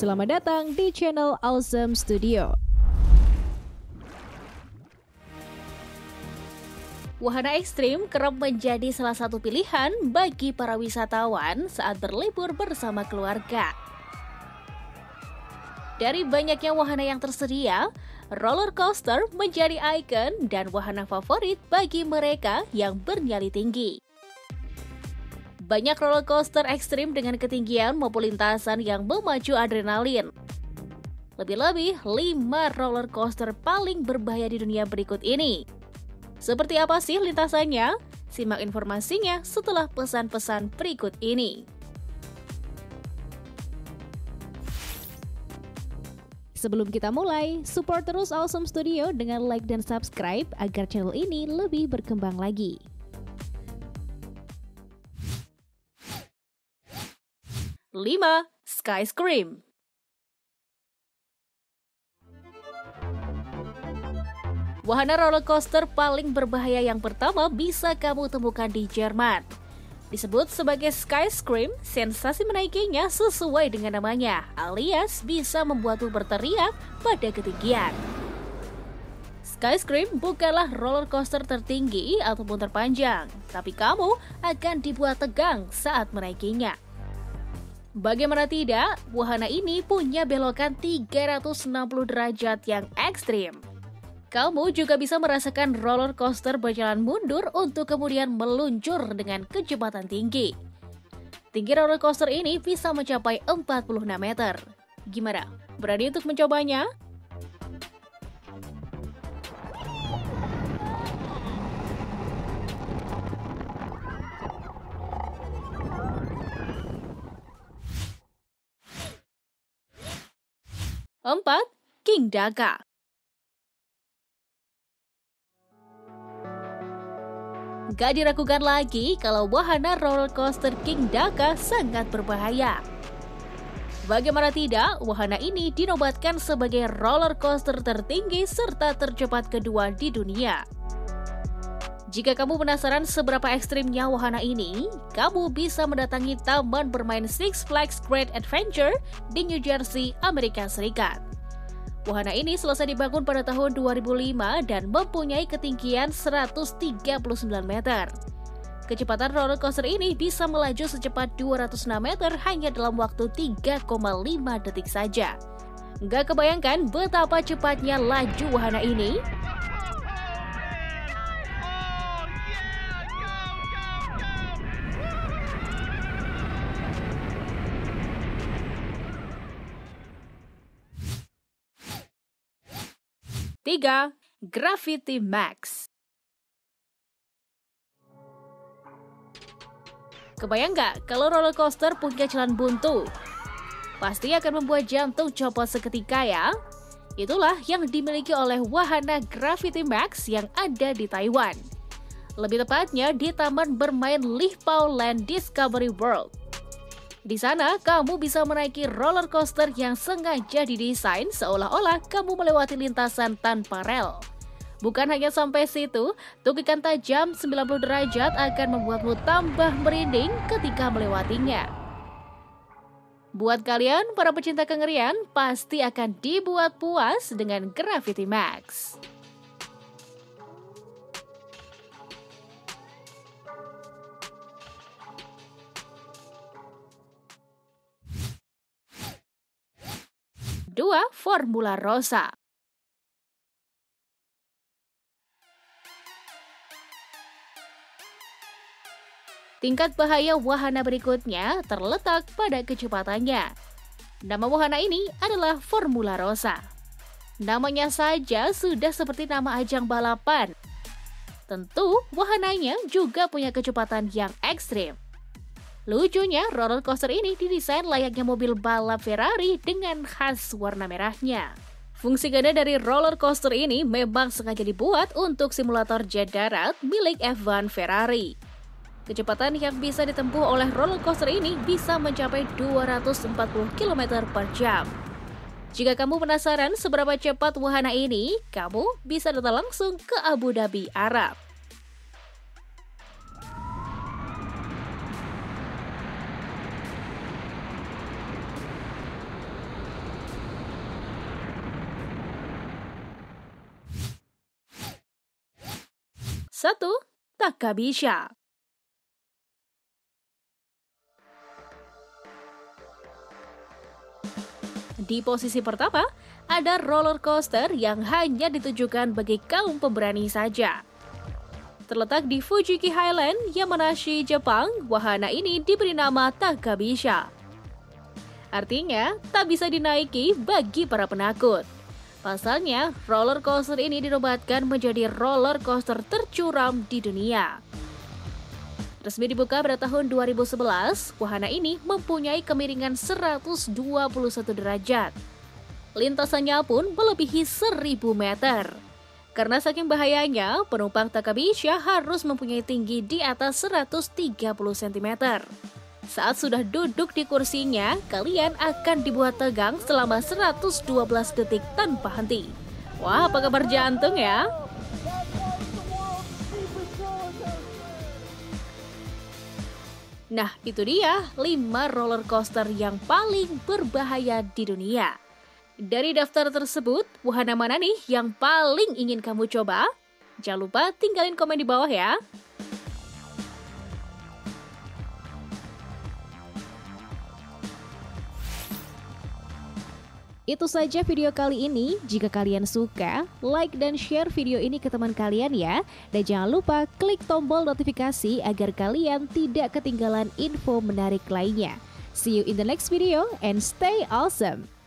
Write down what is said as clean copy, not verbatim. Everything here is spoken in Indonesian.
Selamat datang di channel Awesome Studio. Wahana ekstrim kerap menjadi salah satu pilihan bagi para wisatawan saat berlibur bersama keluarga. Dari banyaknya wahana yang tersedia, roller coaster menjadi ikon dan wahana favorit bagi mereka yang bernyali tinggi. Banyak roller coaster ekstrim dengan ketinggian maupun lintasan yang memacu adrenalin. Lebih-lebih 5 roller coaster paling berbahaya di dunia berikut ini. Seperti apa sih lintasannya? Simak informasinya setelah pesan-pesan berikut ini. Sebelum kita mulai, support terus Awesome Studio dengan like dan subscribe agar channel ini lebih berkembang lagi. 5. Sky Scream. Wahana roller coaster paling berbahaya yang pertama bisa kamu temukan di Jerman. Disebut sebagai Sky Scream, sensasi menaikinya sesuai dengan namanya, alias bisa membuatmu berteriak pada ketinggian. Sky Scream bukanlah roller coaster tertinggi ataupun terpanjang, tapi kamu akan dibuat tegang saat menaikinya. Bagaimana tidak, wahana ini punya belokan 360 derajat yang ekstrim. Kamu juga bisa merasakan roller coaster berjalan mundur untuk kemudian meluncur dengan kecepatan tinggi. Tinggi roller coaster ini bisa mencapai 46 meter. Gimana? Berani untuk mencobanya? Empat, King Daka. Gak diragukan lagi kalau wahana roller coaster King Daka sangat berbahaya. Bagaimana tidak, wahana ini dinobatkan sebagai roller coaster tertinggi serta tercepat kedua di dunia. Jika kamu penasaran seberapa ekstrimnya wahana ini, kamu bisa mendatangi taman bermain Six Flags Great Adventure di New Jersey, Amerika Serikat. Wahana ini selesai dibangun pada tahun 2005 dan mempunyai ketinggian 139 meter. Kecepatan roller coaster ini bisa melaju secepat 206 meter hanya dalam waktu 3,5 detik saja. Nggak kebayangkan betapa cepatnya laju wahana ini? Tiga, Gravity Max. Kebayang nggak kalau roller coaster punya jalan buntu? Pasti akan membuat jantung copot seketika ya. Itulah yang dimiliki oleh wahana Gravity Max yang ada di Taiwan. Lebih tepatnya di Taman Bermain Lihpao Land Discovery World. Di sana, kamu bisa menaiki roller coaster yang sengaja didesain seolah-olah kamu melewati lintasan tanpa rel. Bukan hanya sampai situ, tukikan tajam 90 derajat akan membuatmu tambah merinding ketika melewatinya. Buat kalian, para pecinta kengerian, pasti akan dibuat puas dengan Gravity Max. 2. Formula Rossa. Tingkat bahaya wahana berikutnya terletak pada kecepatannya. Nama wahana ini adalah Formula Rossa. Namanya saja sudah seperti nama ajang balapan. Tentu, wahananya juga punya kecepatan yang ekstrim. Lucunya, roller coaster ini didesain layaknya mobil balap Ferrari dengan khas warna merahnya. Fungsi ganda dari roller coaster ini memang sengaja dibuat untuk simulator jet darat milik F1 Ferrari. Kecepatan yang bisa ditempuh oleh roller coaster ini bisa mencapai 240 km per jam. Jika kamu penasaran seberapa cepat wahana ini, kamu bisa datang langsung ke Abu Dhabi, Arab. 1. Takabisha. Di posisi pertama, ada roller coaster yang hanya ditujukan bagi kaum pemberani saja. Terletak di Fujiki Highland, Yamanashi, Jepang, wahana ini diberi nama Takabisha. Artinya, tak bisa dinaiki bagi para penakut. Pasalnya, roller coaster ini dinobatkan menjadi roller coaster tercuram di dunia. Resmi dibuka pada tahun 2011, wahana ini mempunyai kemiringan 121 derajat. Lintasannya pun melebihi 1000 meter. Karena saking bahayanya, penumpang Takabisha harus mempunyai tinggi di atas 130 cm. Saat sudah duduk di kursinya, kalian akan dibuat tegang selama 112 detik tanpa henti. Wah, apa kabar jantung ya? Nah, itu dia 5 roller coaster yang paling berbahaya di dunia. Dari daftar tersebut, wahana mana nih yang paling ingin kamu coba? Jangan lupa tinggalin komen di bawah ya. Itu saja video kali ini. Jika kalian suka, like dan share video ini ke teman kalian ya. Dan jangan lupa klik tombol notifikasi agar kalian tidak ketinggalan info menarik lainnya. See you in the next video and stay awesome!